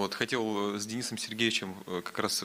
Вот, хотел с Денисом Сергеевичем как раз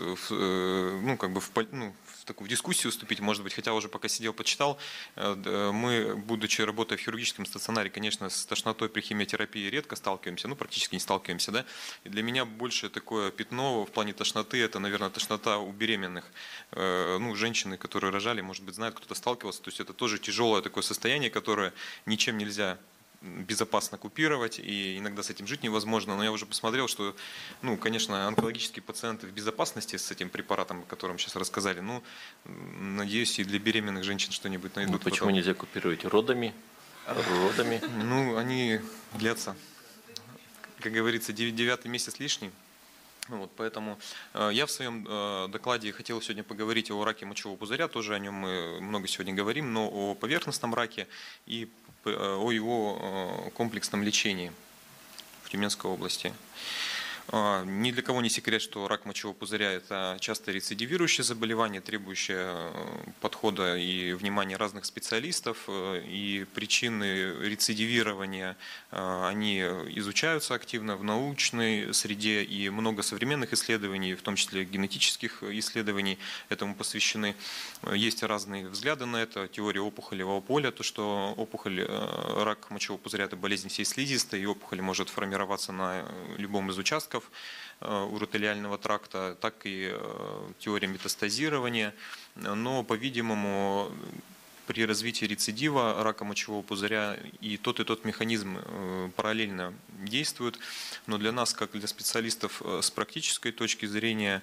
в такую дискуссию вступить, может быть, хотя уже пока сидел, почитал. Мы, будучи работая в хирургическом стационаре, конечно, с тошнотой при химиотерапии редко сталкиваемся, ну, практически не сталкиваемся, да. И для меня больше такое пятно в плане тошноты, это, наверное, тошнота у беременных. Ну, женщины, которые рожали, может быть, знают, кто-то сталкивался. То есть это тоже тяжелое такое состояние, которое ничем нельзя безопасно купировать, и иногда с этим жить невозможно, но я уже посмотрел, что, ну, конечно, онкологические пациенты в безопасности с этим препаратом, о котором сейчас рассказали, ну, надеюсь, и для беременных женщин что-нибудь найдут. Ну, почему нельзя купировать? Родами? Родами? Ну, они длятся, как говорится, 9-й месяц лишний. Вот, поэтому я в своем докладе хотел сегодня поговорить о раке мочевого пузыря, тоже о нем мы много сегодня говорим, но о поверхностном раке и о его комплексном лечении в Тюменской области. Ни для кого не секрет, что рак мочевого пузыря – это часто рецидивирующее заболевание, требующее подхода и внимания разных специалистов. И причины рецидивирования, они изучаются активно в научной среде, и много современных исследований, в том числе генетических исследований, этому посвящены. Есть разные взгляды на это. Теория опухолевого поля, то, что опухоль, рак мочевого пузыря – это болезнь всей слизистой, и опухоль может формироваться на любом из участков уротелиального тракта, так и теория метастазирования. Но, по-видимому, при развитии рецидива рака мочевого пузыря и тот механизм параллельно действуют. Но для нас, как для специалистов с практической точки зрения,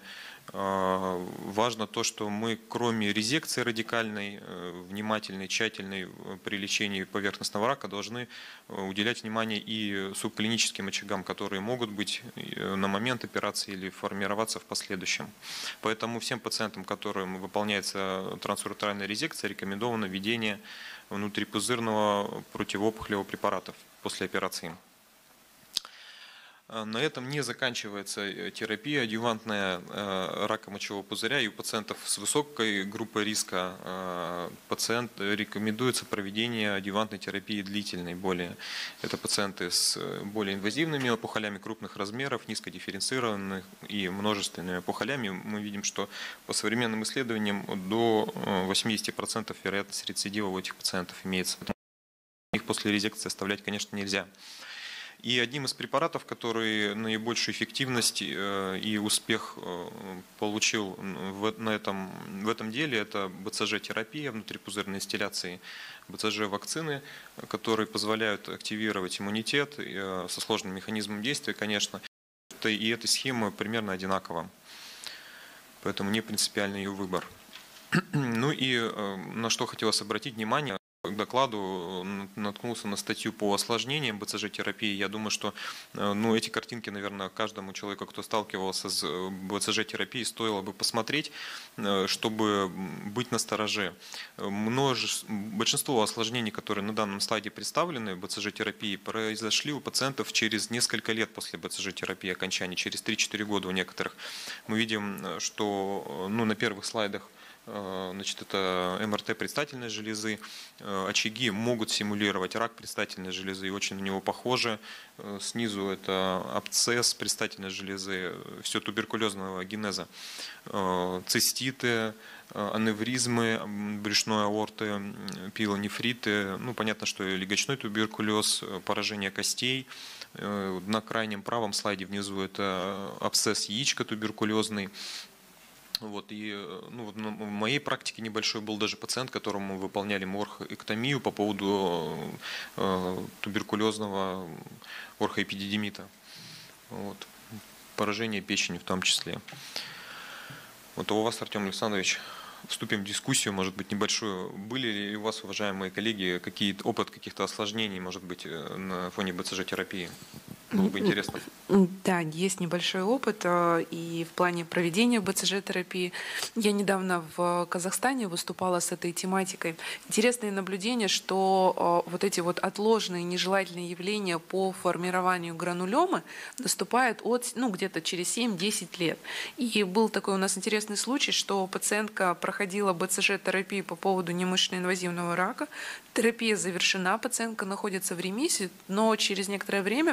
важно то, что мы, кроме резекции радикальной, внимательной, тщательной при лечении поверхностного рака, должны уделять внимание и субклиническим очагам, которые могут быть на момент операции или формироваться в последующем. Поэтому всем пациентам, которым выполняется трансуретральная резекция, рекомендовано введение внутрипузырного противоопухолевого препарата после операции. На этом не заканчивается терапия адъювантная рака мочевого пузыря, и у пациентов с высокой группой риска рекомендуется проведение адъювантной терапии длительной более. Это пациенты с более инвазивными опухолями крупных размеров, низкодифференцированными и множественными опухолями. Мы видим, что по современным исследованиям до 80% вероятность рецидива у этих пациентов имеется. Их после резекции оставлять, конечно, нельзя. И одним из препаратов, который наибольшую эффективность и успех получил в этом деле, это БЦЖ-терапия, внутрипузырной инстилляции БЦЖ-вакцины, которые позволяют активировать иммунитет со сложным механизмом действия, конечно. И эта схема примерно одинакова, поэтому не принципиальный ее выбор. Ну и на что хотелось обратить внимание. К докладу наткнулся на статью по осложнениям БЦЖ-терапии. Я думаю, что эти картинки, наверное, каждому человеку, кто сталкивался с БЦЖ-терапией, стоило бы посмотреть, чтобы быть настороже. Большинство осложнений, которые на данном слайде представлены в БЦЖ-терапии, произошли у пациентов через несколько лет после БЦЖ-терапии окончания, через 3-4 года у некоторых. Мы видим, что на первых слайдах это МРТ предстательной железы. Очаги могут симулировать рак предстательной железы и очень на него похожи. Снизу это абсцесс предстательной железы, все туберкулезного генеза. Циститы, аневризмы брюшной аорты, пилонефриты. Понятно, что легочной туберкулез, поражение костей. На крайнем правом слайде внизу это абсцесс яичка туберкулезный. В моей практике небольшой был даже пациент, которому выполняли морхэктомию по поводу туберкулезного орхоэпидидимита. Поражение печени в том числе. А у вас, Артем Александрович, вступим в дискуссию, может быть, небольшую. Были ли у вас, уважаемые коллеги, опыт каких-то осложнений, может быть, на фоне БЦЖ-терапии? Было бы интересно. Да, есть небольшой опыт и в плане проведения БЦЖ-терапии. Я недавно в Казахстане выступала с этой тематикой. Интересное наблюдение, что вот эти отложенные нежелательные явления по формированию гранулемы наступают где-то через 7-10 лет. И был такой у нас интересный случай, что пациентка проходила БЦЖ-терапию по поводу немышечно-инвазивного рака. Терапия завершена, пациентка находится в ремиссии, но через некоторое время при обследовании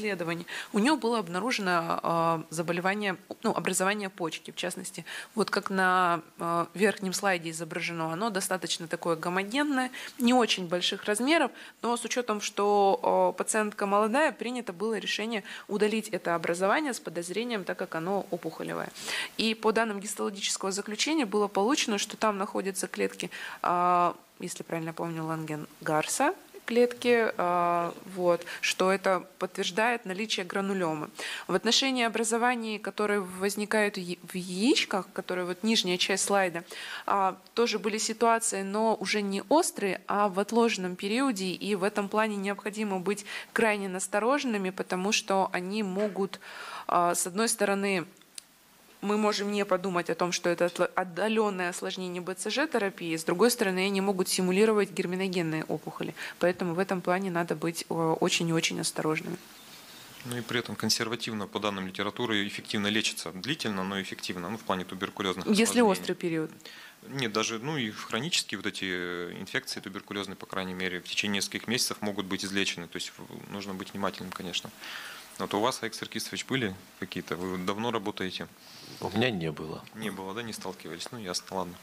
исследований, у него было обнаружено заболевание, образование почки, в частности, вот как на верхнем слайде изображено, оно достаточно такое гомогенное, не очень больших размеров, но с учетом, что пациентка молодая, принято было решение удалить это образование с подозрением, так как оно опухолевое. И по данным гистологического заключения было получено, что там находятся клетки, если правильно помню, Ланген-Гарса, клетки, вот, что это подтверждает наличие гранулемы. В отношении образований, которые возникают в яичках, которые вот нижняя часть слайда, тоже были ситуации, но уже не острые, а в отложенном периоде, и в этом плане необходимо быть крайне настороженными, потому что они могут, с одной стороны, мы можем не подумать о том, что это отдаленное осложнение БЦЖ-терапии, с другой стороны, они могут симулировать герминогенные опухоли. Поэтому в этом плане надо быть очень и очень осторожными. Ну и при этом консервативно, по данным литературы, эффективно лечится. Длительно, но эффективно, в плане туберкулезных Если осложнений. острый период. Нет, даже, и хронические вот эти инфекции туберкулезные, по крайней мере, в течение нескольких месяцев могут быть излечены. То есть нужно быть внимательным, конечно. Вот у вас, Алекс Саркисович, были какие-то? Вы давно работаете? У меня не было. Не было, да, не сталкивались? Ясно, ладно.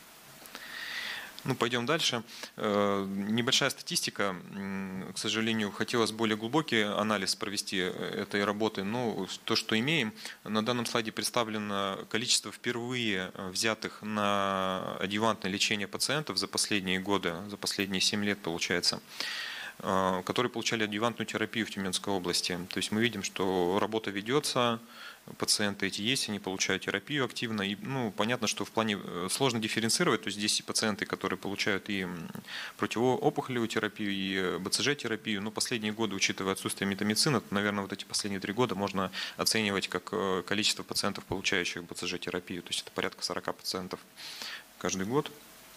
Пойдем дальше. Небольшая статистика. К сожалению, хотелось более глубокий анализ провести этой работы. Но то, что имеем, на данном слайде представлено количество впервые взятых на адъювантное лечение пациентов за последние годы, за последние 7 лет, получается, которые получали адъювантную терапию в Тюменской области. То есть мы видим, что работа ведется, пациенты эти есть, они получают терапию активно. И понятно, что в плане сложно дифференцировать. То есть здесь и пациенты, которые получают и противоопухолевую терапию, и БЦЖ-терапию. Но последние годы, учитывая отсутствие метамицина, то, наверное, вот эти последние 3 года можно оценивать как количество пациентов, получающих БЦЖ-терапию. То есть это порядка 40 пациентов каждый год.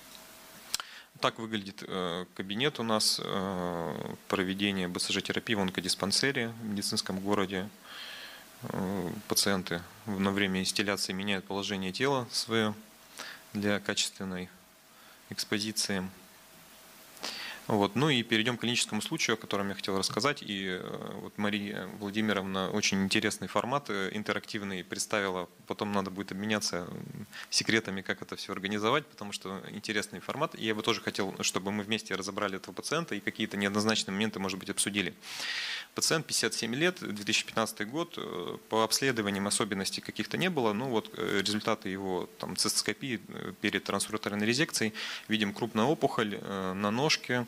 Так выглядит кабинет у нас проведения БЦЖ-терапии в онкодиспансере в медицинском городе. Пациенты на время инстилляции меняют положение тела свое для качественной экспозиции. И перейдем к клиническому случаю, о котором я хотел рассказать. И вот Мария Владимировна очень интересный формат интерактивный представила. Потом надо будет обменяться секретами, как это все организовать, потому что интересный формат. И я бы тоже хотел, чтобы мы вместе разобрали этого пациента и какие-то неоднозначные моменты, может быть, обсудили. Пациент 57 лет, 2015 год. По обследованиям особенностей каких-то не было. Результаты его цистоскопии перед трансуретерной резекцией. Видим крупная опухоль на ножке,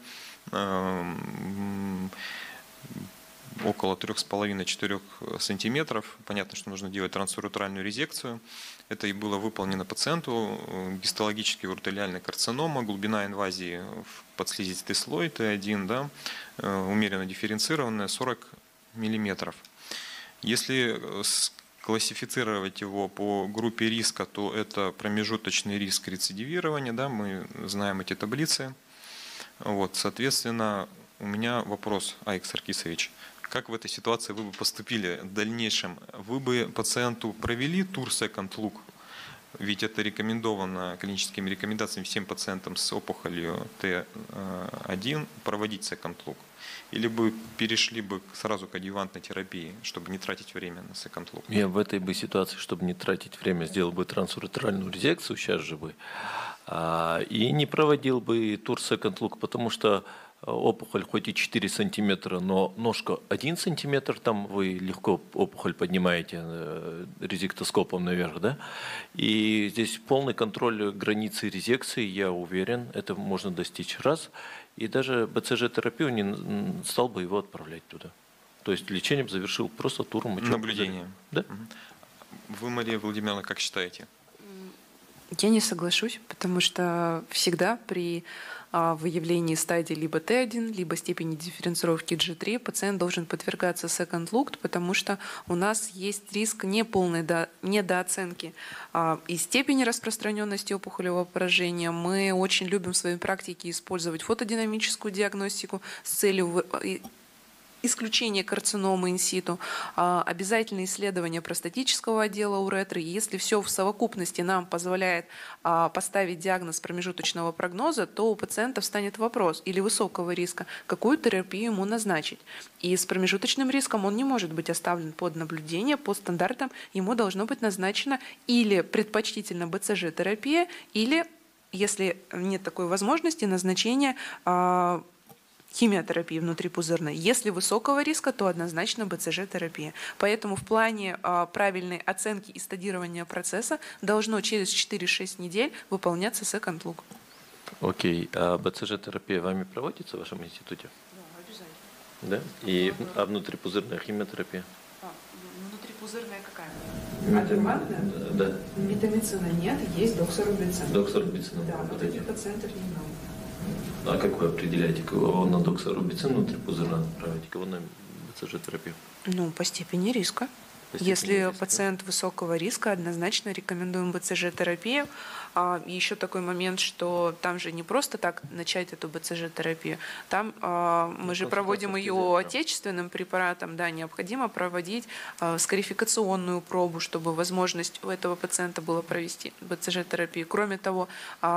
около 3,5-4 сантиметров. Понятно, что нужно делать трансуретральную резекцию. Это и было выполнено пациенту. Гистологический уротелиальная карцинома, глубина инвазии в подслизистый слой Т1, да, умеренно дифференцированная, 40 миллиметров. Если классифицировать его по группе риска, то это промежуточный риск рецидивирования, да, мы знаем эти таблицы. Соответственно, у меня вопрос, Алекс Саркисович. Как в этой ситуации вы бы поступили в дальнейшем? Вы бы пациенту провели тур Second Look? Ведь это рекомендовано клиническими рекомендациями всем пациентам с опухолью Т1 проводить Second Look. Или бы перешли бы сразу к адъювантной терапии, чтобы не тратить время на Second Look? Я в этой бы ситуации, чтобы не тратить время, сделал бы трансуретральную резекцию сейчас же бы, и не проводил бы тур Second Look, потому что опухоль хоть и 4 сантиметра, но ножка 1 сантиметр, там вы легко опухоль поднимаете резектоскопом наверх, да? И здесь полный контроль границы резекции, я уверен, это можно достичь раз. И даже БЦЖ-терапию не стал бы его отправлять туда. То есть лечением завершил просто туром мочевого пузыря. Наблюдение. Да? Вы, Мария Владимировна, как считаете? Я не соглашусь, потому что всегда при выявлении стадии либо Т1, либо степени дифференцировки G3 пациент должен подвергаться Second Look, потому что у нас есть риск неполной недооценки и степени распространенности опухолевого поражения. Мы очень любим в своей практике использовать фотодинамическую диагностику с целью исключение карциномы инситу, обязательное исследование простатического отдела уретры. И если все в совокупности нам позволяет поставить диагноз промежуточного прогноза, то у пациента встанет вопрос или высокого риска, какую терапию ему назначить. И с промежуточным риском он не может быть оставлен под наблюдение, по стандартам ему должно быть назначено или предпочтительно БЦЖ-терапия, или, если нет такой возможности, назначение химиотерапии внутрипузырной. Если высокого риска, то однозначно БЦЖ-терапия. Поэтому в плане правильной оценки и стадирования процесса должно через 4-6 недель выполняться second look. Окей. А БЦЖ-терапия вами проводится в вашем институте? Да, обязательно. Да? И внутрипузырная химиотерапия? Внутрипузырная какая? Адъювантная? Да. Метамицина нет, есть доксорубицин. Доксорубицин. Да, но таких пациентов немного. А как вы определяете, кого на доксорубицин внутрипузырно отправить, кого на БЦЖ-терапию? Ну, по степени риска. Если пациент высокого риска, однозначно рекомендуем БЦЖ-терапию. И еще такой момент, что там же не просто так начать эту БЦЖ-терапию. Там мы же проводим ее отечественным препаратом. Да, необходимо проводить скарификационную пробу, чтобы возможность у этого пациента было провести БЦЖ-терапию. Кроме того,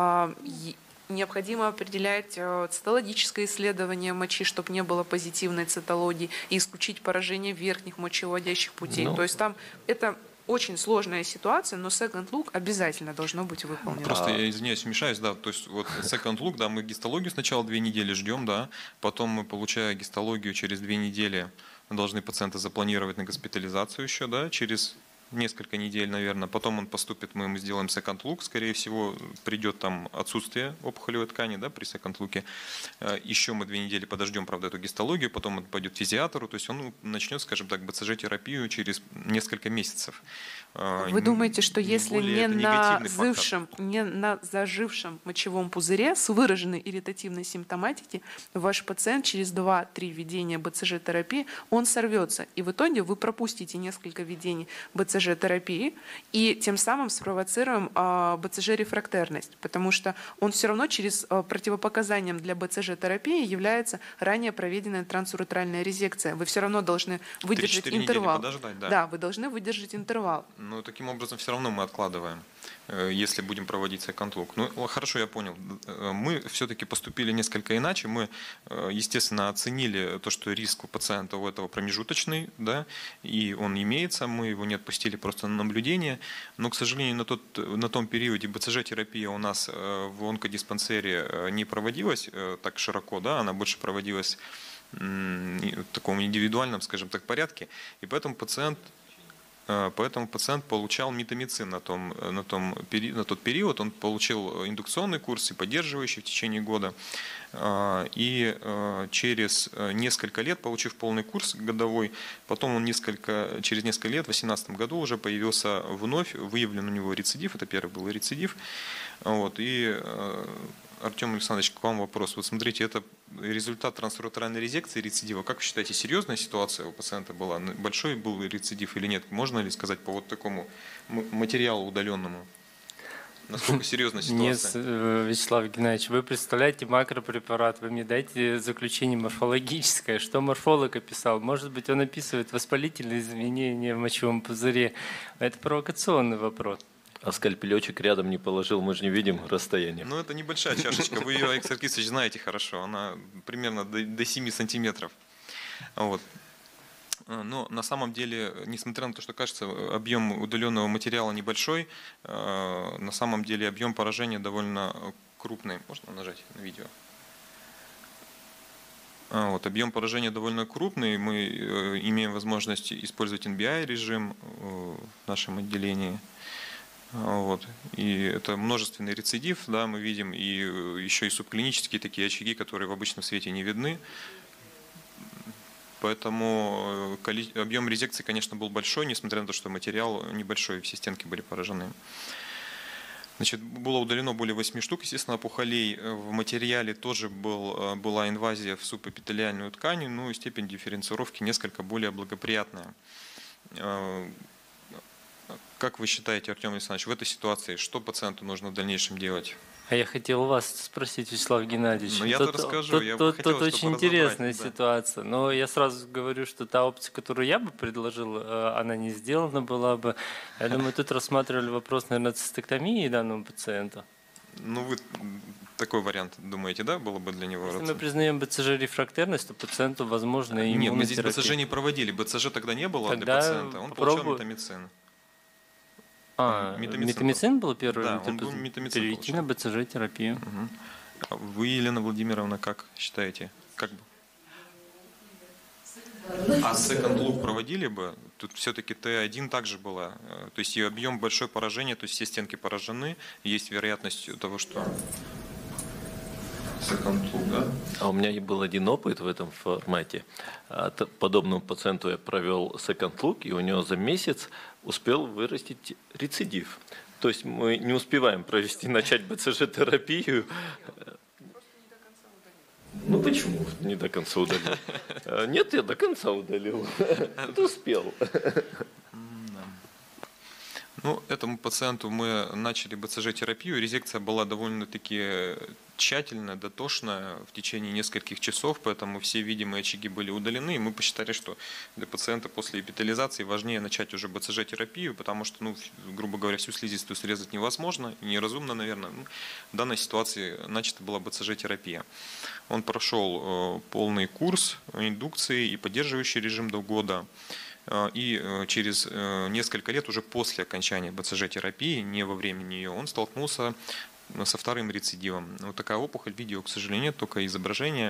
необходимо определять цитологическое исследование мочи, чтобы не было позитивной цитологии, и исключить поражение верхних мочевыводящих путей. То есть там это очень сложная ситуация, но second look обязательно должно быть выполнено. Просто я извиняюсь, вмешаюсь, да, то есть вот second look, да, мы гистологию сначала 2 недели ждем, да, потом мы, получая гистологию, через 2 недели должны пациента запланировать на госпитализацию еще, да, через несколько недель, наверное. Потом он поступит, мы ему сделаем second look. Скорее всего, придет там отсутствие опухолевой ткани, да, при second look. Еще мы 2 недели подождем, правда, эту гистологию, потом он пойдет к физиатру. То есть он начнет, скажем так, БЦЖ-терапию через несколько месяцев. Вы думаете, что если не фактор. на зажившем мочевом пузыре с выраженной ирритативной симптоматикой ваш пациент через 2-3 введения БЦЖ-терапии, он сорвется. И в итоге вы пропустите несколько введений БЦЖ-терапии и тем самым спровоцируем БЦЖ-рефрактерность, потому что он все равно через противопоказанием для БЦЖ-терапии является ранее проведенная трансуретральная резекция. Вы все равно должны выдержать интервал. Да, вы должны выдержать интервал. Но таким образом все равно мы откладываем, если будем проводить second look. Ну, хорошо, я понял. Мы все-таки поступили несколько иначе. Мы, естественно, оценили то, что риск у пациента у этого промежуточный, да, и он имеется. Мы его не отпустили просто на наблюдение. Но, к сожалению, на том периоде БЦЖ-терапия у нас в онкодиспансере не проводилась так широко, да, она больше проводилась в таком индивидуальном, скажем так, порядке. И поэтому пациент получал митомицин на тот период. Он получил индукционный курс и поддерживающий в течение года. И через несколько лет, получив полный курс годовой, потом он через несколько лет, в 2018 году уже появился вновь, выявлен у него рецидив, это первый был рецидив. Вот, и Артем Александрович, к вам вопрос. Вот смотрите, это результат трансуретральной резекции рецидива. Как вы считаете, серьезная ситуация у пациента была? Большой был рецидив или нет? Можно ли сказать по вот такому материалу удаленному? Насколько серьезная ситуация? Нет, Вячеслав Геннадьевич, вы представляете макропрепарат, вы мне дайте заключение морфологическое. Что морфолог описал? Может быть, он описывает воспалительные изменения в мочевом пузыре. Это провокационный вопрос. А скальпелечек рядом не положил, мы же не видим расстояние. Ну, это небольшая чашечка, вы ее, Александр Кисович, знаете хорошо, она примерно до 7 сантиметров. Вот. Но на самом деле, несмотря на то, что кажется, объем удаленного материала небольшой, на самом деле объем поражения довольно крупный. Можно нажать на видео? Вот, объем поражения довольно крупный, мы имеем возможность использовать NBI-режим в нашем отделении. Вот. И это множественный рецидив, да, мы видим, и еще и субклинические такие очаги, которые в обычном свете не видны. Поэтому объем резекции, конечно, был большой, несмотря на то, что материал небольшой, все стенки были поражены. Значит, было удалено более 8 штук, естественно, опухолей. В материале тоже была инвазия в субэпителиальную ткань, но степень дифференцировки несколько более благоприятная. Как вы считаете, Артем Александрович, в этой ситуации, что пациенту нужно в дальнейшем делать? А я хотел вас спросить, Вячеслав Геннадьевич. Ну, я-то расскажу, я бы хотел, Тут чтобы очень разобрать, интересная да. ситуация. Но я сразу говорю, что та опция, которую я бы предложил, она не сделана была бы. Я думаю, тут рассматривали вопрос, наверное, цистектомии данному пациенту. Ну, вы такой вариант думаете, да, было бы для него? Если мы признаем БЦЖ-рефрактерность, то пациенту, возможно, и Нет, мы здесь иммунотерапия. BCG не проводили, BCG тогда не было для Тогда пациента, он получал пробую. метамицин. Метамицин был первый? Да, он был метамицин Перейти на БЦЖ-терапию. А вы, Елена Владимировна, как считаете? Как бы? А second look проводили бы? Тут все-таки Т1 также была. То есть ее объем большое поражение, то есть все стенки поражены. Есть вероятность того, что second look, да? А у меня и был один опыт в этом формате. Подобному пациенту я провел second look, и у него за месяц успел вырастить рецидив. То есть мы не успеваем начать БЦЖ-терапию. Ну почему не до конца удалил? Нет, я до конца удалил. Ты успел. Ну, этому пациенту мы начали БЦЖ-терапию. Резекция была довольно-таки тщательная, дотошная в течение нескольких часов, поэтому все видимые очаги были удалены. И мы посчитали, что для пациента после эпителизации важнее начать уже БЦЖ-терапию, потому что, ну, грубо говоря, всю слизистую срезать невозможно, и неразумно, наверное. Ну, в данной ситуации начата была БЦЖ-терапия. Он прошел полный курс индукции и поддерживающий режим до года. И через несколько лет, уже после окончания БЦЖ-терапии, не во время нее, он столкнулся со вторым рецидивом. Вот такая опухоль, видео, к сожалению, нет, только изображение.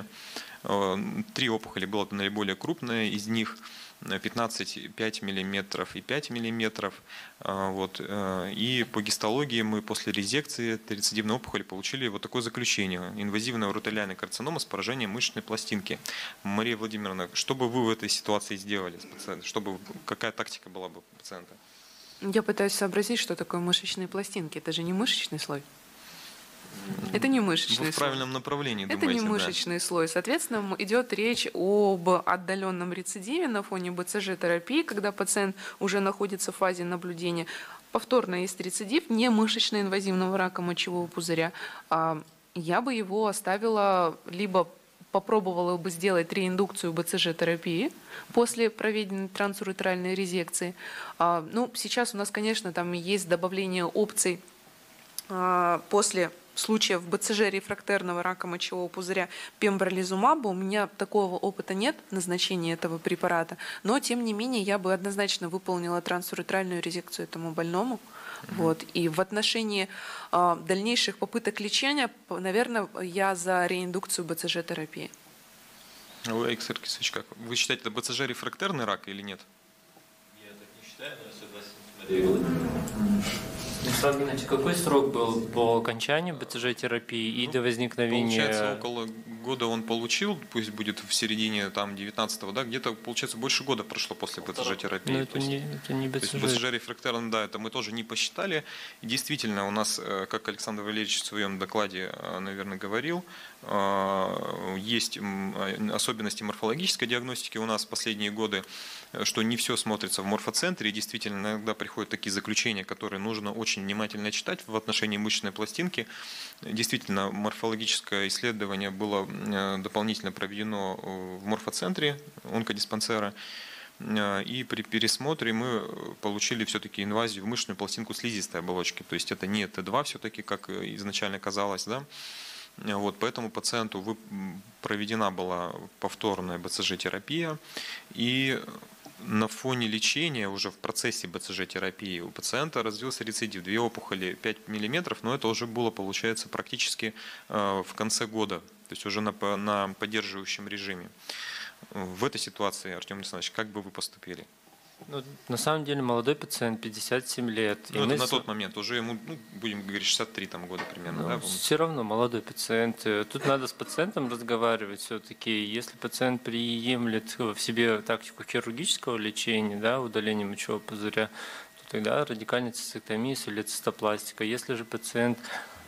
3 опухоли было наиболее крупные, из них 15,5 мм и 5 мм. Вот. И по гистологии мы после резекции рецидивной опухоли получили вот такое заключение. Инвазивная уротелиальная карцинома с поражением мышечной пластинки. Мария Владимировна, что бы вы в этой ситуации сделали с пациентом? Какая тактика была бы у пациента? Я пытаюсь сообразить, что такое мышечные пластинки. Это же не мышечный слой. Это не мышечный Вы в слой. правильном направлении Это думаете, не мышечный слой. Соответственно, идет речь об отдаленном рецидиве на фоне БЦЖ-терапии, когда пациент уже находится в фазе наблюдения. Повторно есть рецидив не мышечно-инвазивного рака мочевого пузыря. Я бы его оставила, либо попробовала бы сделать реиндукцию БЦЖ-терапии после проведенной трансуретральной резекции. Ну, сейчас у нас, конечно, там есть добавление опций после случаев БЦЖ-рефрактерного рака мочевого пузыря пембролизумаба. У меня такого опыта нет назначения этого препарата, но тем не менее я бы однозначно выполнила трансуретральную резекцию этому больному. Вот. И в отношении дальнейших попыток лечения, наверное, я за реиндукцию БЦЖ-терапии. Вы, Александр Кисович, как? Вы считаете, это БЦЖ-рефрактерный рак или нет? Я так не считаю, но я согласен с Марией Владимировной. Вячеслав Геннадьевич, какой срок был по окончанию БЦЖ-терапии и до возникновения? Получается, около года он получил, пусть будет в середине там 19-го, да, где-то, получается, больше года прошло после БЦЖ-терапии. Ну, это не То есть БЦЖ-рефрактерный, да, это мы тоже не посчитали. И действительно, у нас, как Александр Валерьевич в своем докладе, наверное, говорил, есть особенности морфологической диагностики у нас в последние годы, что не все смотрится в морфоцентре, и действительно иногда приходят такие заключения, которые нужно очень внимательно читать в отношении мышечной пластинки. Действительно, морфологическое исследование было дополнительно проведено в морфоцентре онкодиспансера, и при пересмотре мы получили все-таки инвазию в мышечную пластинку слизистой оболочки, то есть это не Т2 все-таки, как изначально казалось, да. Вот, поэтому пациенту проведена была повторная БЦЖ-терапия, и на фоне лечения, уже в процессе БЦЖ-терапии, у пациента развился рецидив, 2 опухоли 5 мм, но это уже было, получается, практически в конце года, то есть уже на поддерживающем режиме. В этой ситуации, Артем Александрович, как бы вы поступили? Ну, на самом деле молодой пациент, 57 лет. Ну, это на тот момент, уже ему, ну, будем говорить, 63 там, года примерно. Ну, да? Все равно молодой пациент. Тут надо с пациентом разговаривать все-таки. Если пациент приемлет в себе тактику хирургического лечения, да, удаления мочевого пузыря, то тогда радикальная цистектомия или цистопластика. Если же пациент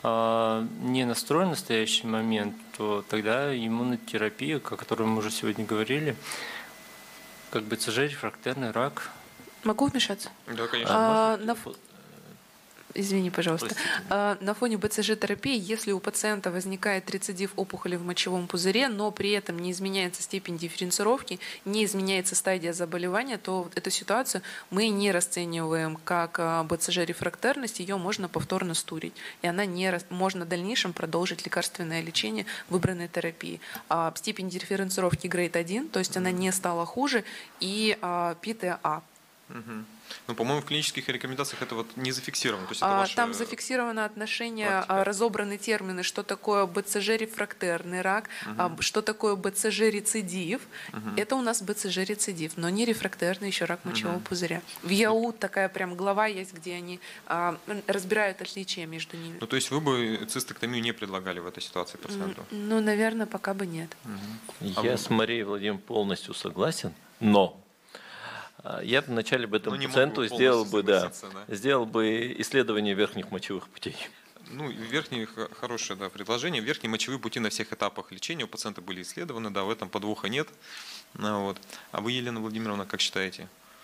не настроен в настоящий момент, то тогда иммунотерапия, о которой мы уже сегодня говорили, как БЦЖ, рефрактерный рак, Могу вмешаться? Да, конечно. Извини, пожалуйста. Простите. На фоне БЦЖ-терапии, если у пациента возникает рецидив опухоли в мочевом пузыре, но при этом не изменяется степень дифференцировки, не изменяется стадия заболевания, то вот эту ситуацию мы не расцениваем как БЦЖ-рефрактерность, ее можно повторно стурить. И она можно в дальнейшем продолжить лекарственное лечение выбранной терапии. Степень дифференцировки грейд 1, то есть она не стала хуже, и ПТА. Мгм. Ну, по-моему, в клинических рекомендациях это вот не зафиксировано. То есть это ваше... Там зафиксировано отношение, практика. разобраны термины, что такое БЦЖ-рефрактерный рак, что такое БЦЖ-рецидив. Это у нас БЦЖ-рецидив, но не рефрактерный еще рак мочевого пузыря. В ЯУ такая прям глава есть, где они разбирают отличия между ними. Ну, то есть вы бы цистоктомию не предлагали в этой ситуации пациенту? Ну, наверное, пока бы нет. Я с Марией Владимировной полностью согласен, но я бы вначале бы этому Ну, не мог пациенту бы сделал бы, полностью согласиться, да. сделал бы исследование верхних мочевых путей. Ну, верхние хорошее, да, предложение. Верхние мочевые пути на всех этапах лечения у пациента были исследованы, да, в этом подвоха нет. Ну, вот. А вы, Елена Владимировна, как считаете?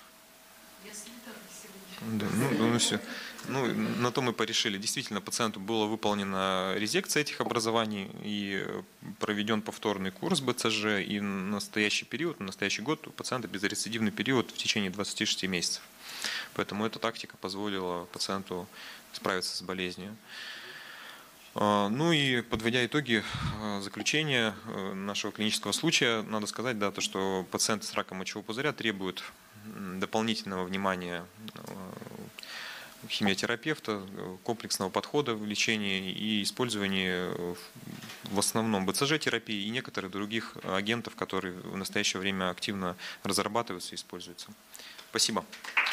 Да, ну, все. Ну, на то мы порешили. Действительно, пациенту была выполнена резекция этих образований и проведен повторный курс БЦЖ. И в настоящий период, на настоящий год у пациента безрецидивный период в течение 26 месяцев. Поэтому эта тактика позволила пациенту справиться с болезнью. Ну и подводя итоги заключения нашего клинического случая, надо сказать, да, то, что пациенты с раком мочевого пузыря требуют дополнительного внимания химиотерапевта, комплексного подхода в лечении и использовании в основном БЦЖ-терапии и некоторых других агентов, которые в настоящее время активно разрабатываются и используются. Спасибо.